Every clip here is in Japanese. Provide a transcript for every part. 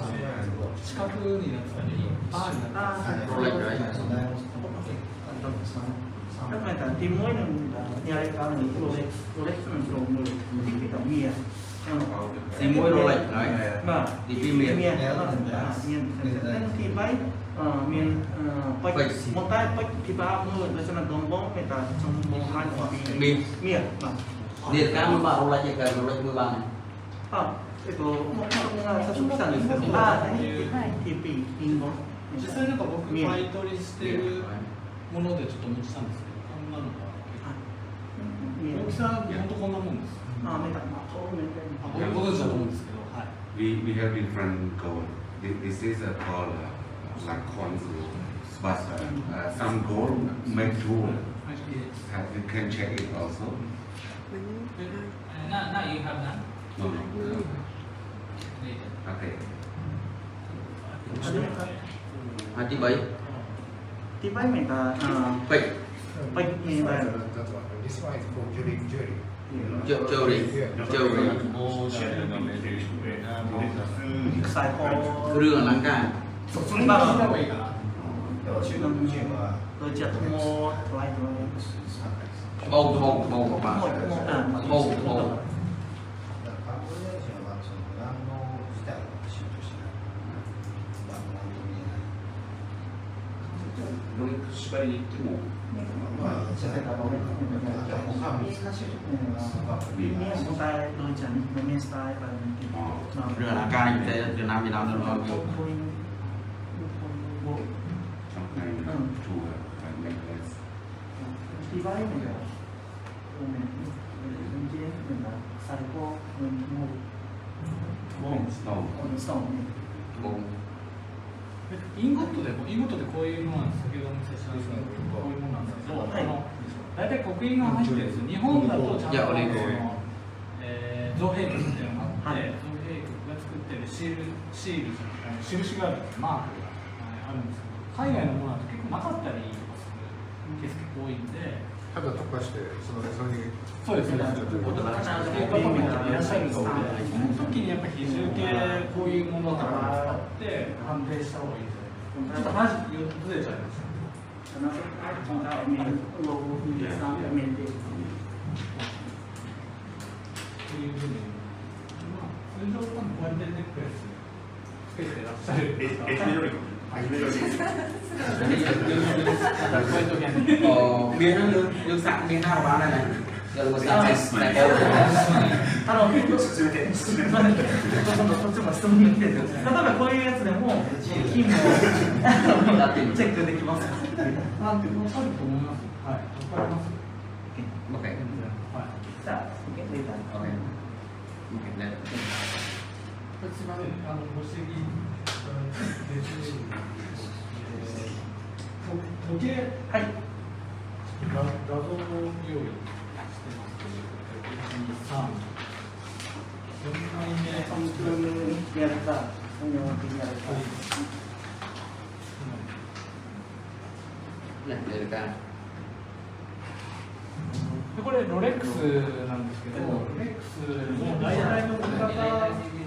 四角になってたり、バーになってたり。 Các bạn tìm mỗi lần nhà đại cao này Rolex mình dùng người thích cái tàu mía Tìm mỗi Rolex nói thì mía miền thì bay miền một tay bay thì ba mươi là cho nên đồng bóng người ta trong bóng hai hoặc mía Liệt cả một bạn Rolex như cái Rolex 10 bạn này. 早速来たんですけど、TP、インゴ。 実際なんか僕、買い取りしてるものでちょっと持ちたんですけど、こんなのが大きさ、本当こんなもんです。ご存知だと思うんですけど、はい。 We have different gold. This is called Lacon's, but some gold make tool. You can check it also. Now you have none. No. Okay. T7 T7 mình ta Big như vậy. This one is for jewelry. Xài kho. Rửa lắng cả. Tôi chặt mua lại bầu. Rửa là ca như thế, Việt Nam nó lo nhiều. Đi vay mình là mình chế mình là xài qua mình mua インゴットでこういうものなんですけど、先ほど見せたこういうものなんですけど、大体刻印が入ってるんです。日本だとちゃんと造幣局っていうのがあって、造幣局が作ってるシール印があるマークがあるんですけど、海外のものだと結構なかったりとかするケース結構多いんで。 ただ特化してそれにそうですね。ことがいらっしゃるんですけど、その時にやっぱ比重系こういうものとか使って判定した方がいいです。ちょっと話ずれちゃいました。いうふうに、通常多分こうやってネックレスつけてらっしゃる。 Miếng nó nước sẵn miếng nào bán này này. Rồi một sẵn này kéo. 例えばこういうやつでも金もチェックできます。 なんてわかると思います。はい。わかります。 OK。 はい。 じゃあ、OK、レーター。 OK。OK。 すみません。ご指摘時計、はい。画像を用意してます。1、2、3。4枚目。 3分やった。4分やった。 これロレックスなんですけど、ロレックスの大体の見方。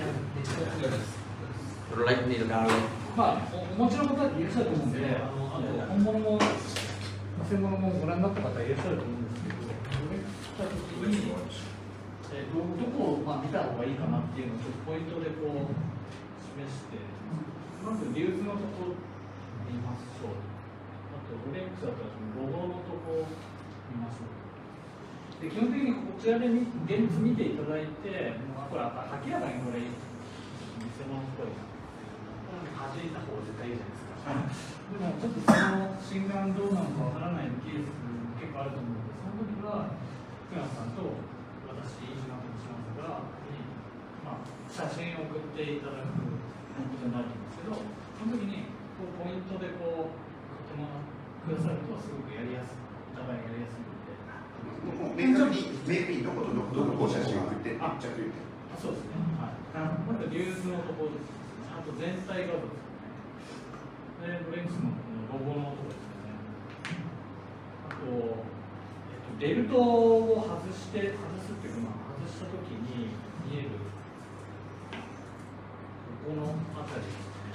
ロレックスにいるから。 まあ、お持ちの方いらっしゃると思うんで、あと本物も偽物もご覧になった方いらっしゃると思うんですけど、ロレックスしたときに、どこを見た方がいいかなっていうのをちょっとポイントでこう示して、まずリューズのところ見ましょう。あと、ロレックスだったらロゴのところ見ましょう。で基本的にこちらで現物見ていただいて、これ明らかにこれ、偽物っぽいな。弾いた方が絶対いいじゃないですか。でもちょっとその心眼どうなのかわからないケース結構あると思うので、その時は福山さんと私、石川としますが、写真を送っていただくことになるんですけど、その時にポイントでこう送ってもらくださるとすごくやりやすい、お互いやりやすいので。 明確にどことどこを写真を送ってちゃって言って。 そうですね。はい。まずリューズのところです。あと全体画像ですね。で、ブレンクスのロゴのところですね。あと、ベルトを外すっていうか、外したときに見える、こここのあたり、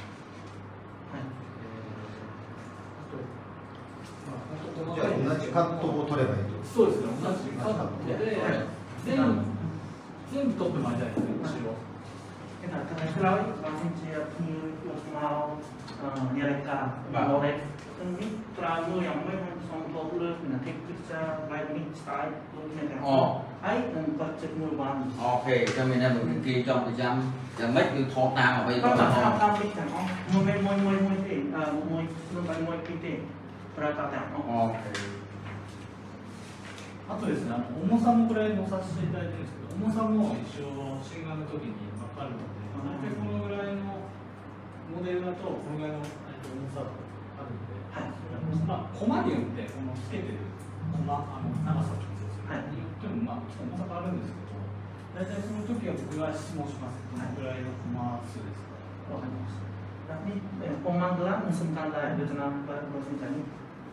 じゃあ同じカットを取ればいいと。 そうですね、同じカットで全部取ってもらいたいですね、後ろ。 Terakhir Basensia mau nyereka Lorek ini terlalu yang memang songkok lu nanti kita lain style lu nyereka ấy phần chụp mùi bắn ok cho mình em một kia trong thời gian giờ mấy cái thọ nào mà bây giờ không biết chẳng không mùi thì mùi luôn phải mùi kia thì ra tạo chẳng không ok あとですね、重さもこれ乗させていただいてるんですけど、重さも一応心眼の時に分かるので、大体このぐらいのモデルだとこのぐらいの重さがあるので、まあ、コマによってこのつけてるコマ、長さを調整するによっても、まあ、ちょっと重さ変わるんですけど、大体その時は僕が質問します。このぐらいのコマ数ですか。わかりました。 Tapi pemanggilan sementara itu kenapa Basensia ini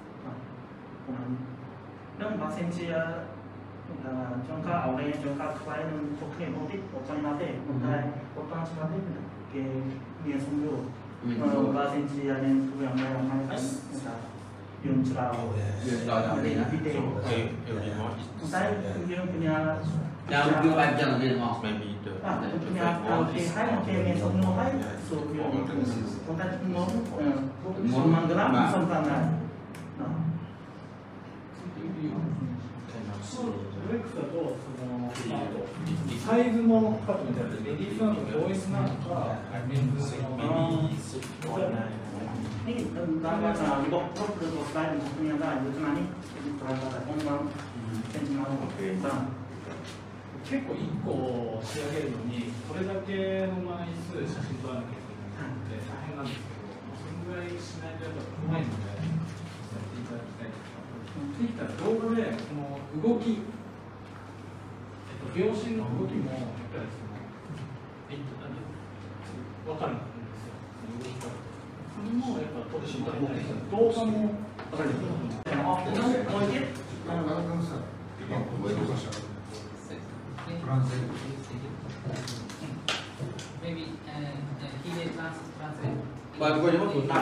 nếu Basensia chúng ta ở đây chúng ta phải thực hiện một ít một trong những một trong những cái miền sông Lô Basensia nên tôi làm đây là hai dùng trào video chúng ta dùng punya yang dua jam dia mau punya hai cái miền sông Lô hai chúng ta muốn Manggalam sementara ロレックスだとサイズのカットみたいなレディースなのかボイスなのかメンズなのか ini tentang untuk slide punya ada itu nanti kita ngomong tentang 結構1個仕上げるのにこれだけの枚数写真撮らなきゃいけないので大変なんですけどそのぐらいしないとやっぱ怖いのでやっていただきたいできたら動画でこの動き、秒針の動きもやっぱり分かるんですよ、動き方。それもやっぱ撮っていただいたり動画も分かるんですよ。 Maybe he may translate. Bởi vì nó tụt tắt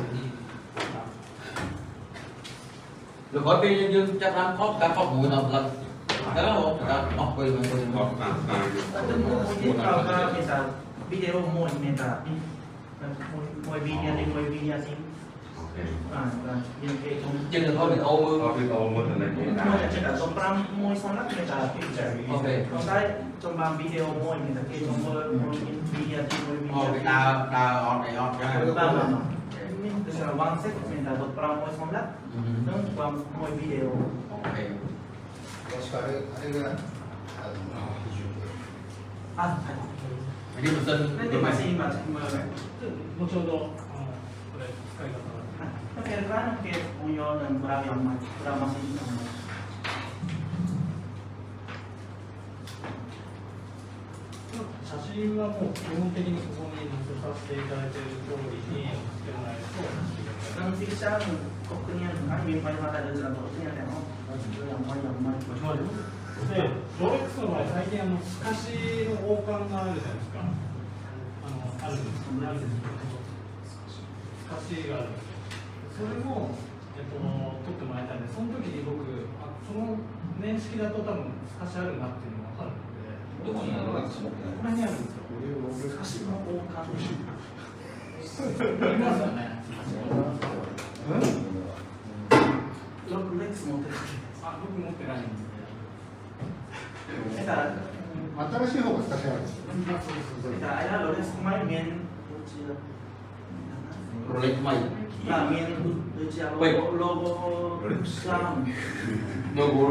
rồi khỏi bên dương chắc lắm có cả có bụi nào lần cái đó không đã học về mình kalau kita video mau minta mau video ni mau video sih yang kayak chứ đừng thôi bị ô mưa mau cakap sompram mau sangat minta ok còn đây trong bang video mau minta kayak mau video sih mau Việt Nam on này on cái ini terserah one set minta buat perang mau sangat dan mau video ok 確かあれが基準で。 ini pesan nanti masih macam 後ほどこれ使い方が。 Kira-kira kayak Uyo dan berapa masih 写真はもう基本的にここに載せさせていただいている通りにしてもらえると。 dan bisa koknya kan mimpin mata dan satu koknya kan yang mau で、ロレックスの場合、最近透かしの王冠があるじゃないですか。あるんですよ。透かしがあるんですよ。それも、撮ってもらいたいんで、その時に僕、その年式だと多分透かしあるなっていうのが分かるので、どこにあるんですか？ここにあるんですよ。透かしの王冠。いますよね。 ロレックス持ってる。 僕持ってないんですね。 新しい方が少しあるんですよ。 ada loh kemarin main Rolex mày main logo Islam logo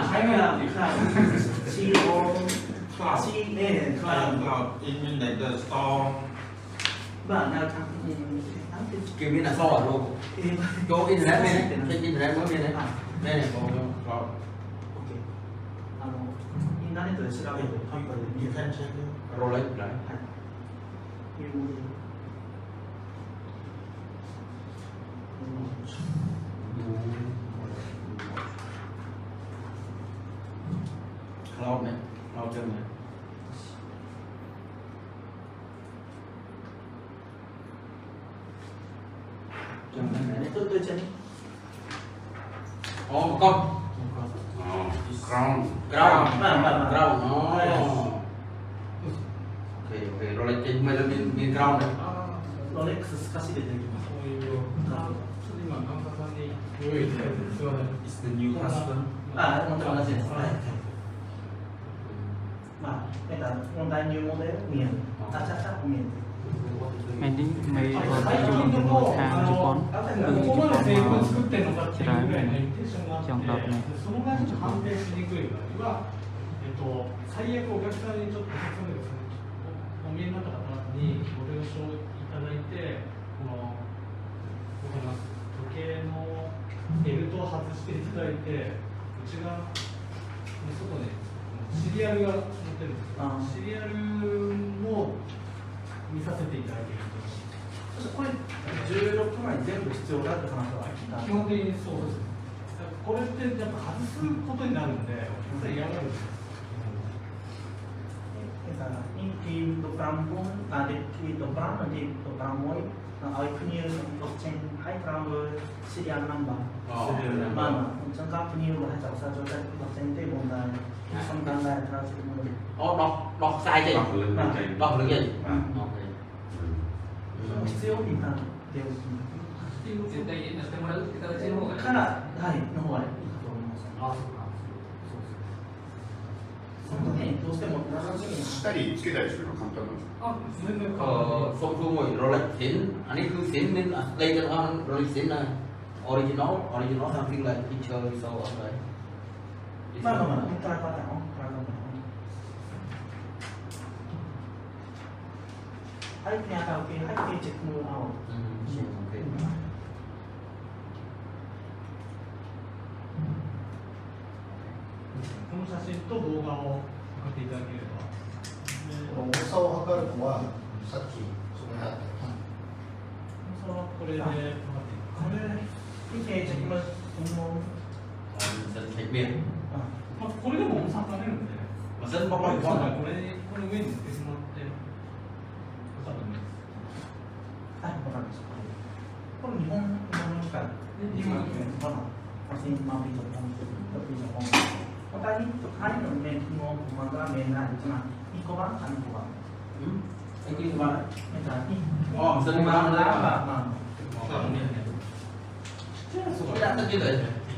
bạn nào kiểu như là so luôn chỗ internet này trên internet mới bên đấy đây này có 인터넷을調べると Rolex đấy cloud này cloud chân này tôi chân Ồ, một con. Crown. Crown. Vâng. Crown. Ok, rồi lại trên mấy lần miền crown này. Rolex 少し出てきます。 そういう今神田さんに用意してるんですよね。 It's the new custom. あ、本当同じです。はい。まあ、問題入モデル見える。あちゃちゃ見える。 Ini may 最近でも Jepon ここまで制服を作ってるのかっていうぐらいのインテンションがあって、 Contohnya そのぐらいちょっと判定しにくい場合は、最悪お客さんにちょっと説明ですね、お見えになった方にご了承いただいて、この時計のベルトを外していただいて、内側の外にシリアルが載ってるんですけど、シリアルも見させていただけると。 これ16枚全部必要だって話は基本的にそうです。これってやっぱ外すことになるんで、お客さん嫌がるんですよ。 Di Prampung ada di Pram nanti Pramoy ai punya blockchain hai Pram serial number. Mana jangka punya bahasa saja blockchain itu benda sampai lah terus itu. Ồ, đọc sai chứ? Đọc được gì? Ok. 必要になる絶対にやってもらうって形の方がいい。 からはいの方がいいと思います。 あ、そうか。 その時にどうしてもしたりつけたりするの簡単なんですか？ あ、全然変わらない。 Không thua ngồi Rolex xịn, anh ấy cứ xịn nên đây cho nó Rolex xịn này. Original something like picture so okay. まあまあまあ、トライパターン。はい、ペアタウケ、はい、チェックムアウト。 この写真と動画を送っていただければ。 重さを測るのはさっきそこにあった重さはこれで測っていく。 これ、見て、チェックム、 Mình miền. まあこれでも重さ測れるんで。 Mà dân bóc こ lại れ con này. これ上に乗ってしまって多分ね。 はい、わかりました。これ日本の機械。日本の機械。まだ、私にマウントを取っていた本。またに、はいの面のまだ面なんですが、2個番、3個番。 Anh cứ vào đấy. またに、 dân vào đấy. まあ、 Cái đã tất nhiên rồi.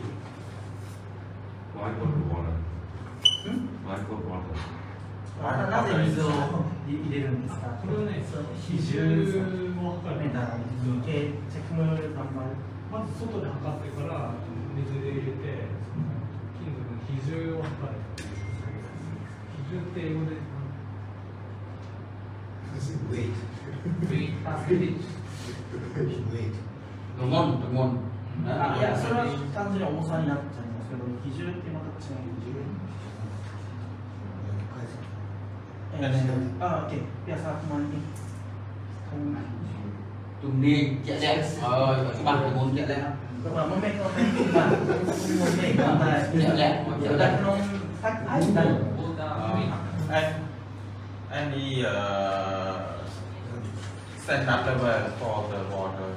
Why put water? Why put water? なぜ水を入れるんですか？ これはね、比重を測る。 メーター、チェックムナンバー。 まず外で測ってから水で入れて、金属の比重を測る。比重って英語で。 Đúng không? Đúng không? いや、それは単純に重さになっちゃいますけど、比重ってまた違う。Oke, biasa kemarin Tùng niên chạy đen. Các bạn phải muốn chạy đen. Coba memake any standard level for the water?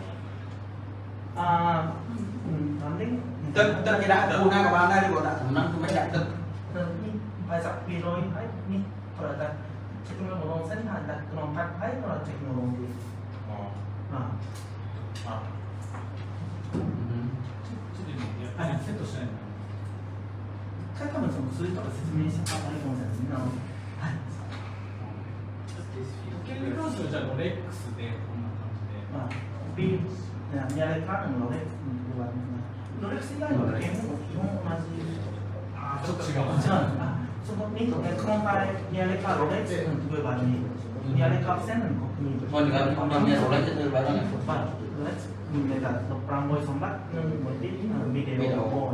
Nanti Tức cái đã từ ngay các bạn đây có đã năng mấy đại tức. ini banyak pilih ini kalau ada teknologi sen ada kelompok lain kalau teknologi. Nah, やっぱりセットしないの。 多分その数字とか説明した方がいいかもしれないですね。 時計に関してはじゃあロレックスでこんな感じで。 まあ、ビール、ミアレカーのロレックスに言われますね。ロレックス以外の時計も基本同じ。 ああ、ちょっと違う。 違うんだ。そのミアレカーロレックスの例えばに、ミアレカー線の国民と Còn cái con nghe rồi lấy cái từ vào đó này. なんかプランボイソンバックのビデオを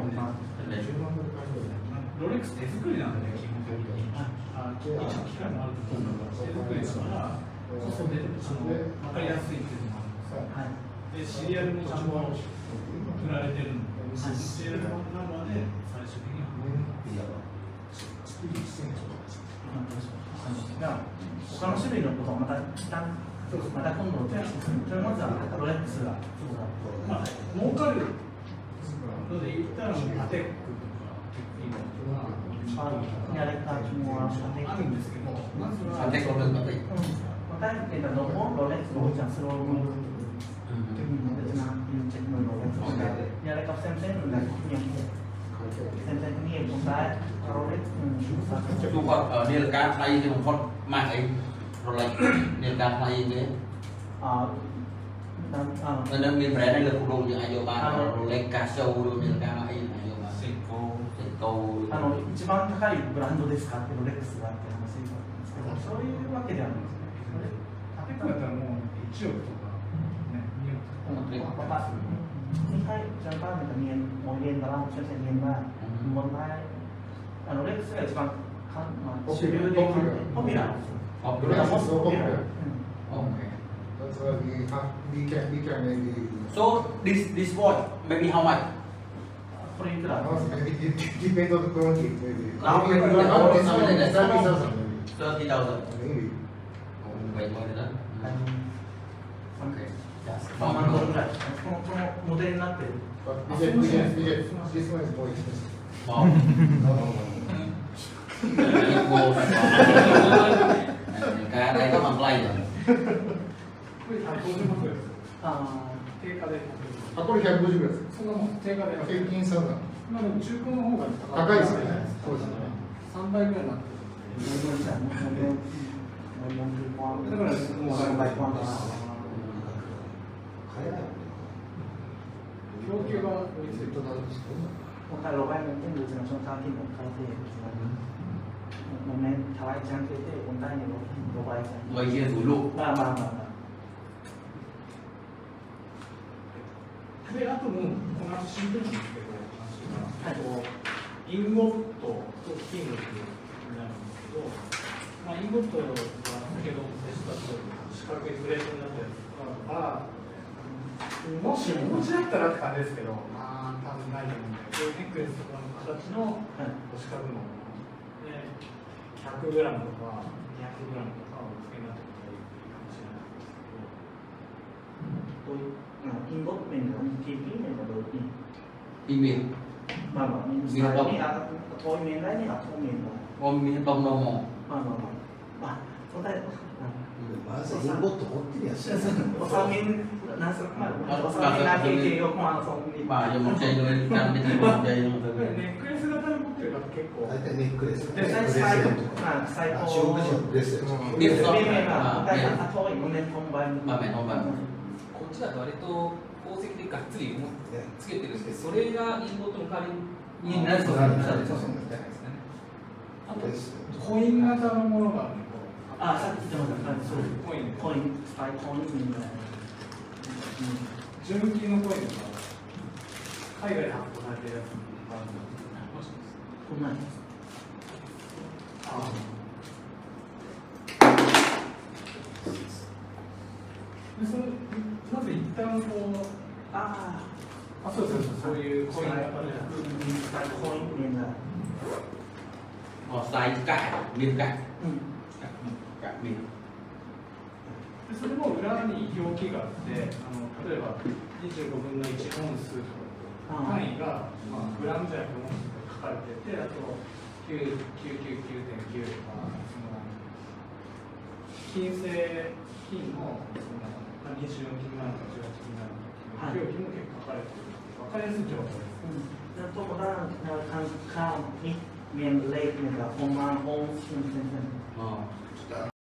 ロレックス手作りなんで、基本的に。一応機械もあると思うんだけど、手作りだから、コストで分かりやすいっていうのもあるんですよ。で、シリアルもちゃんと売られてるんで、シリアルナンバーで最終的には。 他の種類のことはまた一旦また今度のそれまずはロレックスがそうだまあ儲かるので言ったらアテックとか今やれた気もあるんですけど、まずは Attack của mình có thể tay thì là nó có Rolex nó chẳng sơ lô Việt Nam trên người Rolex nhà đây có xem xét là nhiều xem xét nhiều cũng tại Rolex Chúng con ở Niel Ca tay thì một con mạng ấy Rolex Niel Ca tay thế nên miền Bắc này là khu đô như ai ba Rolex Casio rồi Niel Ca ấy ai ba Seiko 一番高いブランドですかってロレックスがあって話があるんですけど、そういうわけではないですね。 アテックだったらもう1億とかね、2億とか。 Papá, hai trăm ba mươi nghìn mỗi nghìn là bao nhiêu nghìn ba một hai nó đấy sẽ là chỉ bằng chủ yếu đi không bị nào Okay. That's why we can maybe. So this watch maybe how much? これいくら Maybe it depends on the quality. Maybe. Now Maybe we around 30,000. 30,000 30,000. maybe. Maybe. Vậy thôi đó. Okay. Yes. 3万ドルぐらいこのモデルになってる But we get this one is more expensive. Wow. Cái đây có bằng play rồi. これ150万ぐらいです。定価で。 あ、これ150ぐらいです。 そんなもん定価で。 平均サウナ。 まあでも中古の方が高いですよね。そうですね。 3倍ぐらいになってる。だからもう供給が追いついて một cái lỗ ban trên người dùng trong thang thì một cái thì một nên thay trang thế thì một tay nhiều lỗ ban Người kia rủ lụ. で、あともうこの後新聞なんですけど、インゴットと金属になるんですけど、まあ、インゴットは先ほどお見せした通り四角いプレートになったやつが、もしお持ちだったらって感じですけど、まあ多分ないと思うんで、こういうネックレスとかの形の四角ので 100g とか 200g とかをお付けになってくればいいかもしれないんですけど。 in gốc mình là chi phí này là được gì In miền. mà mình xài cái là thôi miền đấy là thôi miền rồi Ôm miền đông đâu mà. chúng ta まずインゴット持ってるやつ。 おさみんなすまあおさみんな経験をまあそんに Bà cho một chai nữa, ăn bên trên một chai nữa. ネックレス型で持ってる方結構。 大体ネックレス。 で最高最高中国人のブレスレット。 ビーフメメが大体遠い5年本番 Bà mẹ không bà. こっちだと割と宝石でがっつりつけてるんですけど、それがインゴットの代わりになると思うんですね。 あとコイン型のものがあさっき言ってましたそうコインコインスパイコインみたいな純金のコインが海外で発行されてるやつがあるので、 こんなんでそれまず一旦こうそうですそういうコイン型でスパイコインみたいな Size cạnh, miền cạnh. Cạnh miền. それも裏に表記があって、例えば25分の1本数とか単位が、グラムじゃなくて本数が書かれてて、あと999.9とか金製金の24金なのか18金なのかっていう表記も結構書かれてる。分かりやすい情報です。 แล้วตัวข้างๆนี่เมียนเล็กเนี่ยแบบประมาณองค์นึง